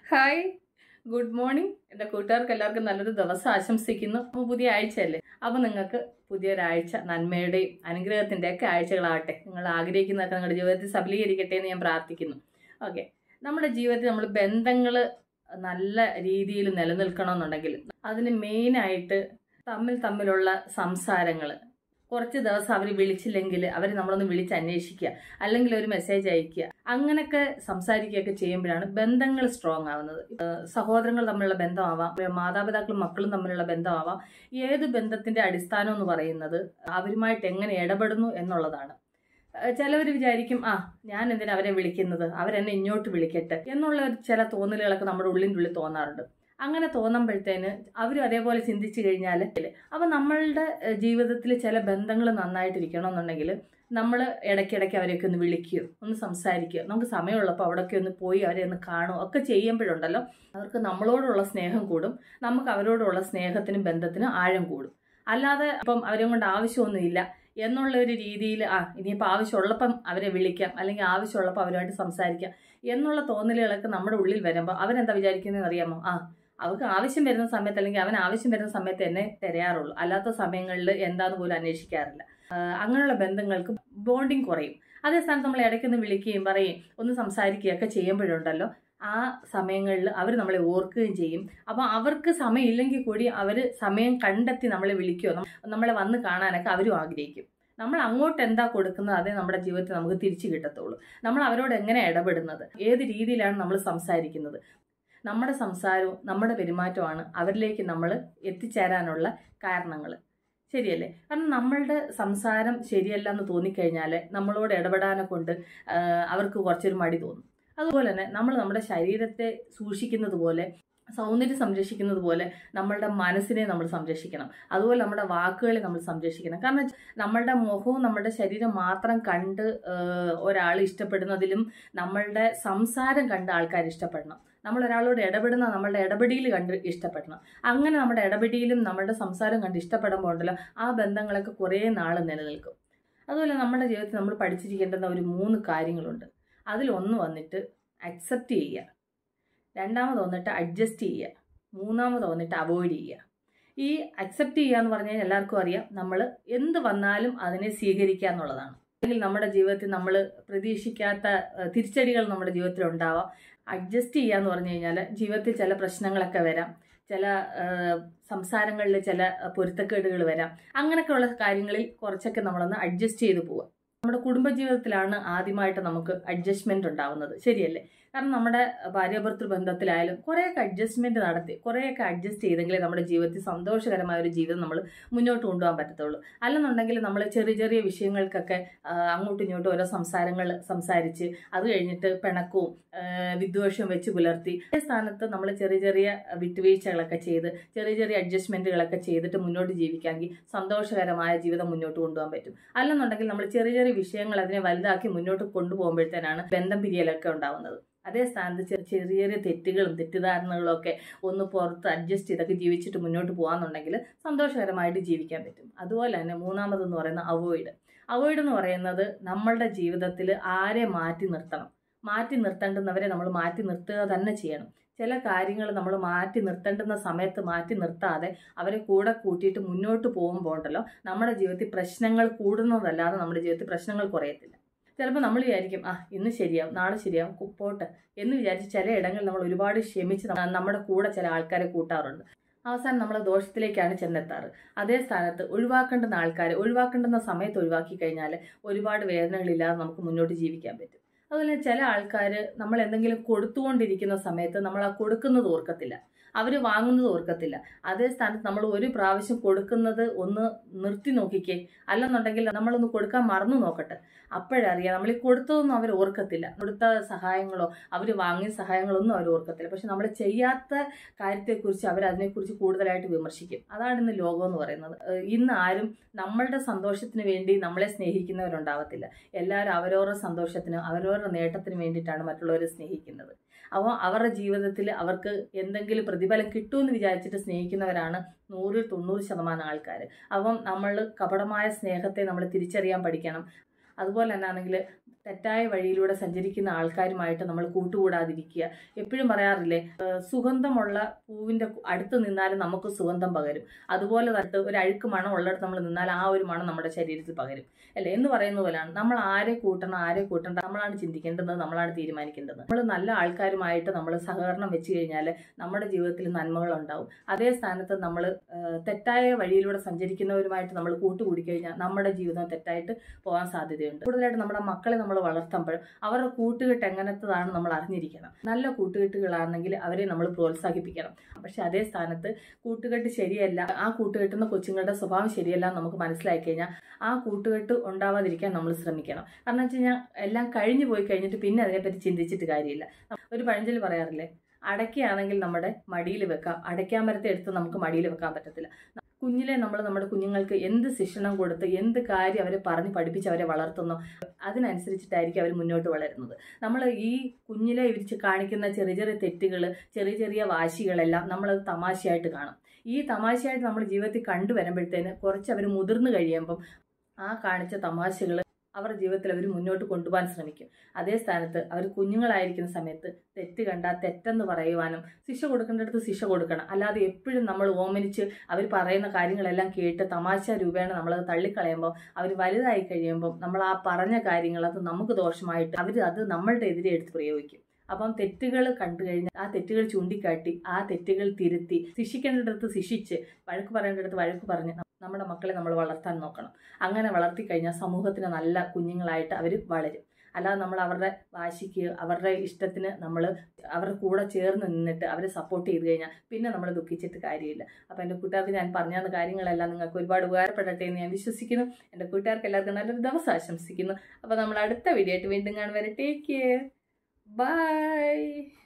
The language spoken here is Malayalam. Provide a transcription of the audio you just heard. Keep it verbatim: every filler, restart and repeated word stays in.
Hi, good morning. എൻ്റെ കൂട്ടുകാർക്ക് എല്ലാവർക്കും നല്ലൊരു ദിവസം ആശംസിക്കുന്നു. അപ്പോൾ പുതിയ ആഴ്ചയല്ലേ, അപ്പോൾ നിങ്ങൾക്ക് പുതിയൊരാഴ്ച നന്മയുടെയും അനുഗ്രഹത്തിൻ്റെ ഒക്കെ ആഴ്ചകളാകട്ടെ. നിങ്ങൾ ആഗ്രഹിക്കുന്നതൊക്കെ നിങ്ങളുടെ ജീവിതത്തിൽ സഫലീകരിക്കട്ടെ എന്ന് ഞാൻ പ്രാർത്ഥിക്കുന്നു. ഓക്കെ, നമ്മുടെ ജീവിതത്തിൽ നമ്മൾ ബന്ധങ്ങൾ നല്ല രീതിയിൽ നിലനിൽക്കണമെന്നുണ്ടെങ്കിൽ അതിന് മെയിനായിട്ട് തമ്മിൽ തമ്മിലുള്ള സംസാരങ്ങൾ. കുറച്ച് ദിവസം അവർ വിളിച്ചില്ലെങ്കിൽ അവർ നമ്മളൊന്ന് വിളിച്ച് അന്വേഷിക്കുക, അല്ലെങ്കിൽ ഒരു മെസ്സേജ് അയക്കുക, അങ്ങനെയൊക്കെ സംസാരിക്കുകയൊക്കെ ചെയ്യുമ്പോഴാണ് ബന്ധങ്ങൾ സ്ട്രോങ് ആവുന്നത്. സഹോദരങ്ങൾ തമ്മിലുള്ള ബന്ധമാവാം, മാതാപിതാക്കളും മക്കളും തമ്മിലുള്ള ബന്ധമാവാം. ഏത് ബന്ധത്തിന്റെ അടിസ്ഥാനം എന്ന് പറയുന്നത് അവരുമായിട്ട് എങ്ങനെ ഇടപെടുന്നു എന്നുള്ളതാണ്. ചിലവർ വിചാരിക്കും, ആ ഞാൻ എന്തിനാ അവരെ വിളിക്കുന്നത്, അവരെന്നെ ഇങ്ങോട്ട് വിളിക്കട്ടെ എന്നുള്ള ചില തോന്നലുകളൊക്കെ നമ്മുടെ ഉള്ളിൻ്റെ ഉള്ളിൽ തോന്നാറുണ്ട്. അങ്ങനെ തോന്നുമ്പോഴത്തേന് അവരും അതേപോലെ ചിന്തിച്ചു കഴിഞ്ഞാൽ അപ്പം നമ്മളുടെ ജീവിതത്തിൽ ചില ബന്ധങ്ങൾ നന്നായിട്ടിരിക്കണം എന്നുണ്ടെങ്കിൽ നമ്മൾ ഇടയ്ക്കിടയ്ക്ക് അവരെയൊക്കെ ഒന്ന് വിളിക്കുകയോ ഒന്ന് സംസാരിക്കുകയോ, നമുക്ക് സമയമുള്ളപ്പോൾ അവിടെയൊക്കെ ഒന്ന് പോയി അവരെ ഒന്ന് കാണുകയോ ഒക്കെ ചെയ്യുമ്പോഴുണ്ടല്ലോ അവർക്ക് നമ്മളോടുള്ള സ്നേഹം കൂടും, നമുക്ക് അവരോടുള്ള സ്നേഹത്തിനും ബന്ധത്തിനും ആഴം കൂടും. അല്ലാതെ ഇപ്പം അവരെ കൊണ്ട് ആവശ്യമൊന്നുമില്ല എന്നുള്ള ഒരു രീതിയിൽ ആ ഇനിയിപ്പോൾ ആവശ്യമുള്ളപ്പം അവരെ വിളിക്കാം, അല്ലെങ്കിൽ ആവശ്യമുള്ളപ്പോൾ അവരുമായിട്ട് സംസാരിക്കാം എന്നുള്ള തോന്നലുകളൊക്കെ നമ്മുടെ ഉള്ളിൽ വരുമ്പോൾ അവരെന്താ വിചാരിക്കുന്നതെന്ന് അറിയാമോ? ആ അവർക്ക് ആവശ്യം വരുന്ന സമയത്ത്, അല്ലെങ്കിൽ അവൻ ആവശ്യം വരുന്ന സമയത്ത് എന്നെ തിരയാറുള്ളൂ, അല്ലാത്ത സമയങ്ങളിൽ എന്താന്ന് പോലും അന്വേഷിക്കാറില്ല. അങ്ങനെയുള്ള ബന്ധങ്ങൾക്ക് ബോണ്ടിങ് കുറയും. അതേ സ്ഥാനത്ത് നമ്മൾ ഇടയ്ക്കൊന്ന് വിളിക്കുകയും പറയും ഒന്ന് സംസാരിക്കുകയൊക്കെ ചെയ്യുമ്പോഴുണ്ടല്ലോ ആ സമയങ്ങളിൽ അവർ നമ്മളെ ഓർക്കുകയും ചെയ്യും. അപ്പം അവർക്ക് സമയമില്ലെങ്കിൽ കൂടി അവർ സമയം കണ്ടെത്തി നമ്മളെ വിളിക്കുകയോ നമ്മളെ വന്ന് കാണാനൊക്കെ അവരും ആഗ്രഹിക്കും. നമ്മൾ അങ്ങോട്ട് എന്താ കൊടുക്കുന്നത് അതേ നമ്മുടെ ജീവിതത്തിൽ നമുക്ക് തിരിച്ചു കിട്ടത്തുള്ളൂ. നമ്മൾ അവരോട് എങ്ങനെ ഇടപെടുന്നത്, ഏത് രീതിയിലാണ് നമ്മൾ സംസാരിക്കുന്നത്, നമ്മുടെ സംസാരവും നമ്മുടെ പെരുമാറ്റമാണ് അവരിലേക്ക് നമ്മൾ എത്തിച്ചേരാനുള്ള കാരണങ്ങൾ. ശരിയല്ലേ? കാരണം നമ്മളുടെ സംസാരം ശരിയല്ല എന്ന് തോന്നിക്കഴിഞ്ഞാൽ നമ്മളോട് ഇടപെടാനെ കൊണ്ട് അവർക്ക് കുറച്ചൊരു മടി തോന്നും. അതുപോലെ തന്നെ നമ്മൾ നമ്മുടെ ശരീരത്തെ സൂക്ഷിക്കുന്നത് പോലെ, സൗന്ദര്യം സംരക്ഷിക്കുന്നത് പോലെ നമ്മളുടെ മനസ്സിനെ നമ്മൾ സംരക്ഷിക്കണം. അതുപോലെ നമ്മുടെ വാക്കുകളെ നമ്മൾ സംരക്ഷിക്കണം. കാരണം നമ്മളുടെ മുഖവും നമ്മുടെ ശരീരം മാത്രം കണ്ട് ഒരാൾ ഇഷ്ടപ്പെടുന്നതിലും നമ്മളുടെ സംസാരം കണ്ട് ആൾക്കാർ ഇഷ്ടപ്പെടണം. നമ്മൾ ഒരാളോട് ഇടപെടുന്ന നമ്മളുടെ ഇടപെടിയിൽ കണ്ട് ഇഷ്ടപ്പെടണം. അങ്ങനെ നമ്മുടെ ഇടപെടിയിലും നമ്മളുടെ സംസാരം കണ്ട് ഇഷ്ടപ്പെടുമ്പോൾ ഉണ്ടല്ലോ ആ ബന്ധങ്ങളൊക്കെ കുറേ നാൾ നിലനിൽക്കും. അതുപോലെ നമ്മുടെ ജീവിതത്തിൽ നമ്മൾ പഠിച്ചിരിക്കേണ്ടുന്ന ഒരു മൂന്ന് കാര്യങ്ങളുണ്ട്. അതിലൊന്ന് വന്നിട്ട് അക്സെപ്റ്റ് ചെയ്യുക, രണ്ടാമത് വന്നിട്ട് അഡ്ജസ്റ്റ് ചെയ്യുക, മൂന്നാമത് വന്നിട്ട് അവോയ്ഡ് ചെയ്യുക. ഈ അക്സെപ്റ്റ് ചെയ്യുക എന്ന് പറഞ്ഞാൽ എല്ലാവർക്കും അറിയാം, നമ്മൾ എന്ത് വന്നാലും അതിനെ സ്വീകരിക്കുക എന്നുള്ളതാണ്. അല്ലെങ്കിൽ നമ്മുടെ ജീവിതത്തിൽ നമ്മൾ പ്രതീക്ഷിക്കാത്ത തിരിച്ചടികൾ നമ്മുടെ ജീവിതത്തിൽ ഉണ്ടാവാം. അഡ്ജസ്റ്റ് ചെയ്യുക എന്ന് പറഞ്ഞു കഴിഞ്ഞാൽ ജീവിതത്തിൽ ചില പ്രശ്നങ്ങളൊക്കെ വരാം, ചില സംസാരങ്ങളിൽ ചില പൊരുത്തക്കേടുകൾ വരാം. അങ്ങനെയൊക്കെയുള്ള കാര്യങ്ങളിൽ കുറച്ചൊക്കെ നമ്മളൊന്ന് അഡ്ജസ്റ്റ് ചെയ്ത് പോവുക. നമ്മുടെ കുടുംബജീവിതത്തിലാണ് ആദ്യമായിട്ട് നമുക്ക് അഡ്ജസ്റ്റ്മെന്റ് ഉണ്ടാവുന്നത്, ശരിയല്ലേ? കാരണം നമ്മുടെ ഭാര്യാഭർത്തൃ ബന്ധത്തിലായാലും കുറേയൊക്കെ അഡ്ജസ്റ്റ്മെന്റ് നടത്തി കുറേയൊക്കെ അഡ്ജസ്റ്റ് ചെയ്തെങ്കിലേ നമ്മുടെ ജീവിതത്തിൽ സന്തോഷകരമായ ഒരു ജീവിതം നമ്മൾ മുന്നോട്ട് കൊണ്ടുപോകാൻ പറ്റത്തുള്ളൂ. അല്ലെന്നുണ്ടെങ്കിൽ നമ്മൾ ചെറിയ ചെറിയ വിഷയങ്ങൾക്കൊക്കെ അങ്ങോട്ടും ഇങ്ങോട്ടും ഓരോ സംസാരങ്ങൾ സംസാരിച്ച് അത് കഴിഞ്ഞിട്ട് പിണക്കവും വിദ്വേഷവും വെച്ച് പുലർത്തി അതേ സ്ഥാനത്ത് നമ്മൾ ചെറിയ ചെറിയ വിട്ടുവീഴ്ചകളൊക്കെ ചെയ്ത് ചെറിയ ചെറിയ അഡ്ജസ്റ്റ്മെന്റുകളൊക്കെ ചെയ്തിട്ട് മുന്നോട്ട് ജീവിക്കാമെങ്കിൽ സന്തോഷകരമായ ജീവിതം മുന്നോട്ട് കൊണ്ടുപോകാൻ പറ്റും. അല്ലെന്നുണ്ടെങ്കിൽ നമ്മൾ ചെറിയ ചെറിയ വിഷയങ്ങൾ അതിനെ വലുതാക്കി മുന്നോട്ട് കൊണ്ടുപോകുമ്പോഴത്തേനാണ് ബന്ധം പിരിയലൊക്കെ ഉണ്ടാവുന്നത്. അതേ സ്ഥാനത്ത് ചെറിയ ചെറിയ തെറ്റുകളും തെറ്റിദ്ധാരണകളും ഒക്കെ ഒന്ന് പുറത്ത് അഡ്ജസ്റ്റ് ചെയ്തൊക്കെ ജീവിച്ചിട്ട് മുന്നോട്ട് പോകാന്നുണ്ടെങ്കിൽ സന്തോഷകരമായിട്ട് ജീവിക്കാൻ പറ്റും. അതുപോലെ തന്നെ മൂന്നാമതെന്ന് പറയുന്ന അവോയ്ഡ് അവോയ്ഡ് എന്ന് പറയുന്നത് നമ്മളുടെ ജീവിതത്തിൽ ആരെ മാറ്റി നിർത്തണം, മാറ്റി നിർത്തേണ്ടുന്നവരെ നമ്മൾ മാറ്റി നിർത്തുക തന്നെ ചെയ്യണം. ചില കാര്യങ്ങൾ നമ്മൾ മാറ്റി നിർത്തേണ്ടുന്ന സമയത്ത് മാറ്റി നിർത്താതെ അവരെ കൂടെ കൂട്ടിയിട്ട് മുന്നോട്ട് പോകുമ്പോൾ ഉണ്ടല്ലോ നമ്മുടെ ജീവിതത്തിൽ പ്രശ്നങ്ങൾ കൂടുന്നതല്ലാതെ നമ്മുടെ ജീവിതത്തിൽ പ്രശ്നങ്ങൾ കുറയത്തില്ല. ചിലപ്പോൾ നമ്മൾ വിചാരിക്കും ആ ഇന്ന് ശരിയാവും നാളെ ശരിയാവും പോട്ടെ എന്ന് വിചാരിച്ച് ചില ഇടങ്ങളിൽ നമ്മൾ ഒരുപാട് ക്ഷമിച്ച് നമ്മുടെ കൂടെ ചില ആൾക്കാരെ കൂട്ടാറുണ്ട്. അവസാനം നമ്മൾ ദോഷത്തിലേക്കാണ് ചെന്നെത്താറ്. അതേ സ്ഥാനത്ത് ഒഴിവാക്കേണ്ടുന്ന ആൾക്കാരെ ഒഴിവാക്കേണ്ടുന്ന സമയത്ത് ഒഴിവാക്കി കഴിഞ്ഞാൽ ഒരുപാട് വേദനകളില്ലാതെ നമുക്ക് മുന്നോട്ട് ജീവിക്കാൻ പറ്റും. അതുപോലെ ചില ആൾക്കാർ നമ്മൾ എന്തെങ്കിലും കൊടുത്തുകൊണ്ടിരിക്കുന്ന സമയത്ത് നമ്മൾ ആ കൊടുക്കുന്നത് ഓർക്കത്തില്ല, അവർ വാങ്ങുന്നത് ഓർക്കത്തില്ല. അതേ സ്ഥാനത്ത് നമ്മൾ ഒരു പ്രാവശ്യം കൊടുക്കുന്നത് ഒന്ന് നിർത്തി നോക്കിക്കേ, അല്ലെന്നുണ്ടെങ്കിൽ നമ്മളൊന്ന് കൊടുക്കാൻ മറന്നു നോക്കട്ടെ, അപ്പോഴറിയാം നമ്മൾ ഈ കൊടുത്തതൊന്നും അവർ ഓർക്കത്തില്ല. കൊടുത്ത സഹായങ്ങളോ അവർ വാങ്ങിയ സഹായങ്ങളൊന്നും അവർ ഓർക്കത്തില്ല. പക്ഷെ നമ്മൾ ചെയ്യാത്ത കാര്യത്തെക്കുറിച്ച് അവർ അതിനെക്കുറിച്ച് കൂടുതലായിട്ട് വിമർശിക്കും. അതാണ് ഇന്ന് ലോകം എന്ന് പറയുന്നത്. ഇന്ന് ആരും നമ്മളുടെ സന്തോഷത്തിന് വേണ്ടി നമ്മളെ സ്നേഹിക്കുന്നവരുണ്ടാവത്തില്ല. എല്ലാവരും അവരവരുടെ സന്തോഷത്തിന് അവരവരുടെ നേട്ടത്തിന് വേണ്ടിയിട്ടാണ് മറ്റുള്ളവരെ സ്നേഹിക്കുന്നത്. അപ്പോൾ അവരുടെ ജീവിതത്തിൽ അവർക്ക് എന്തെങ്കിലും പ്രതിഫലം കിട്ടുമെന്ന് വിചാരിച്ചിട്ട് സ്നേഹിക്കുന്നവരാണ് നൂറിൽ തൊണ്ണൂറ് ശതമാനം ആൾക്കാർ. അപ്പം നമ്മൾ കപടമായ സ്നേഹത്തെ നമ്മൾ തിരിച്ചറിയാൻ പഠിക്കണം. അതുപോലെ തന്നെ ആണെങ്കിൽ തെറ്റായ വഴിയിലൂടെ സഞ്ചരിക്കുന്ന ആൾക്കാരുമായിട്ട് നമ്മൾ കൂട്ടുകൂടാതിരിക്കുക. എപ്പോഴും പറയാറില്ലേ, സുഗന്ധമുള്ള പൂവിൻ്റെ അടുത്ത് നിന്നാലും നമുക്ക് സുഗന്ധം പകരും. അതുപോലെ തട്ട് ഒരു അഴുക്ക് മണം ഉള്ളിടത്ത് നമ്മൾ നിന്നാൽ ആ ഒരു മണം നമ്മുടെ ശരീരത്തിൽ പകരും അല്ലേ എന്ന് പറയുന്ന പോലെയാണ്. നമ്മൾ ആരെ കൂട്ടണം ആരെ കൂട്ടണ്ട നമ്മളാണ് ചിന്തിക്കേണ്ടത്, നമ്മളാണ് തീരുമാനിക്കേണ്ടത്. നമ്മൾ നല്ല ആൾക്കാരുമായിട്ട് നമ്മൾ സഹകരണം വെച്ച് കഴിഞ്ഞാൽ നമ്മുടെ ജീവിതത്തിൽ നന്മകൾ ഉണ്ടാവും. അതേ സ്ഥാനത്ത് നമ്മൾ തെറ്റായ വഴിയിലൂടെ സഞ്ചരിക്കുന്നവരുമായിട്ട് നമ്മൾ കൂട്ടുകൂടി കഴിഞ്ഞാൽ നമ്മുടെ ജീവിതം തെറ്റായിട്ട് പോകാൻ സാധ്യതയുണ്ട്. കൂടുതലായിട്ട് നമ്മുടെ മക്കളെ നമ്മൾ വളർത്തുമ്പോൾ അവരുടെ കൂട്ടുകെട്ട് എങ്ങനത്തതാണ് നമ്മൾ അറിഞ്ഞിരിക്കണം. നല്ല കൂട്ടുകെട്ടുകളാണെങ്കിൽ അവരെ നമ്മൾ പ്രോത്സാഹിപ്പിക്കണം. പക്ഷെ അതേ സ്ഥാനത്ത് കൂട്ടുകെട്ട് ശരിയല്ല, ആ കൂട്ടുകെട്ടുന്ന കൊച്ചുങ്ങളുടെ സ്വഭാവം ശരിയല്ല നമുക്ക് മനസ്സിലാക്കി കഴിഞ്ഞാൽ ആ കൂട്ടുകെട്ട് ഉണ്ടാവാതിരിക്കാൻ നമ്മൾ ശ്രമിക്കണം. കാരണം വെച്ച് കഴിഞ്ഞാൽ എല്ലാം കഴിഞ്ഞു പോയി കഴിഞ്ഞിട്ട് പിന്നെ അതിനെപ്പറ്റി ചിന്തിച്ചിട്ട് കാര്യമില്ല. ഒരു പഴഞ്ചൊല്ല് പറയാറില്ലേ, അടയ്ക്കയാണെങ്കിൽ നമ്മുടെ മടിയിൽ വെക്കാം, അടയ്ക്കാൻ മരത്തെ എടുത്ത് നമുക്ക് മടിയിൽ വെക്കാൻ പറ്റത്തില്ല. കുഞ്ഞിലെ നമ്മൾ നമ്മുടെ കുഞ്ഞുങ്ങൾക്ക് എന്ത് ശിക്ഷണം കൊടുത്ത് എന്ത് കാര്യം അവരെ പറഞ്ഞ് പഠിപ്പിച്ച് അവരെ വളർത്തുന്നോ അതിനനുസരിച്ചിട്ടായിരിക്കും അവർ മുന്നോട്ട് വളരുന്നത്. നമ്മൾ ഈ കുഞ്ഞിലെ ഇവരിച്ച് കാണിക്കുന്ന ചെറിയ ചെറിയ തെറ്റുകൾ, ചെറിയ ചെറിയ വാശികളെല്ലാം നമ്മളത് തമാശയായിട്ട് കാണും. ഈ തമാശയായിട്ട് നമ്മൾ ജീവിതത്തിൽ കണ്ടുവരുമ്പോഴത്തേന് കുറച്ച് അവർ മുതിർന്നു കഴിയുമ്പം ആ കാണിച്ച തമാശകൾ അവരുടെ ജീവിതത്തിൽ അവർ മുന്നോട്ട് കൊണ്ടുപോകാൻ ശ്രമിക്കും. അതേ സ്ഥാനത്ത് അവർ കുഞ്ഞുങ്ങളായിരിക്കുന്ന സമയത്ത് തെറ്റ് കണ്ടാൽ തെറ്റെന്ന് പറയുവാനും ശിക്ഷ കൊടുക്കേണ്ടടുത്ത് ശിക്ഷ കൊടുക്കണം. അല്ലാതെ എപ്പോഴും നമ്മൾ ഓമനിച്ച് അവർ പറയുന്ന കാര്യങ്ങളെല്ലാം കേട്ട് തമാശ രൂപേണ നമ്മളത് തള്ളിക്കളയുമ്പോൾ അവർ വലുതായി കഴിയുമ്പം നമ്മൾ ആ പറഞ്ഞ കാര്യങ്ങൾ അത് നമുക്ക് ദോഷമായിട്ട് അവർ അത് നമ്മളുടെ എതിരെ എടുത്ത് പ്രയോഗിക്കും. അപ്പം തെറ്റുകൾ കണ്ടു കഴിഞ്ഞാൽ ആ തെറ്റുകൾ ചൂണ്ടിക്കാട്ടി ആ തെറ്റുകൾ തിരുത്തി ശിക്ഷിക്കേണ്ടടുത്ത് ശിക്ഷിച്ച് വഴക്ക് പറയേണ്ടടുത്ത് വഴക്ക് പറഞ്ഞ് നമ്മുടെ മക്കളെ നമ്മൾ വളർത്താൻ നോക്കണം. അങ്ങനെ വളർത്തി കഴിഞ്ഞാൽ സമൂഹത്തിന് നല്ല കുഞ്ഞുങ്ങളായിട്ട് അവർ വളരും. അല്ലാതെ നമ്മൾ അവരുടെ വാശിക്ക് അവരുടെ ഇഷ്ടത്തിന് നമ്മൾ അവരുടെ കൂടെ ചേർന്ന് നിന്നിട്ട് അവരെ സപ്പോർട്ട് ചെയ്ത് കഴിഞ്ഞാൽ പിന്നെ നമ്മൾ ദുഃഖിച്ചിട്ട് കാര്യമില്ല. അപ്പോൾ എൻ്റെ കൂട്ടുകാർക്ക് ഞാൻ പറഞ്ഞു തന്ന കാര്യങ്ങളെല്ലാം നിങ്ങൾക്ക് ഒരുപാട് ഉപകാരപ്പെടട്ടെ എന്ന് ഞാൻ വിശ്വസിക്കുന്നു. എൻ്റെ കൂട്ടുകാർക്ക് എല്ലാവർക്കും നല്ലൊരു ദിവസം ആശംസിക്കുന്നു. അപ്പോൾ നമ്മൾ അടുത്ത വീഡിയോ ആയിട്ട് വീണ്ടും കാണുവരെ ടേക്ക് കെയർ, ബൈ.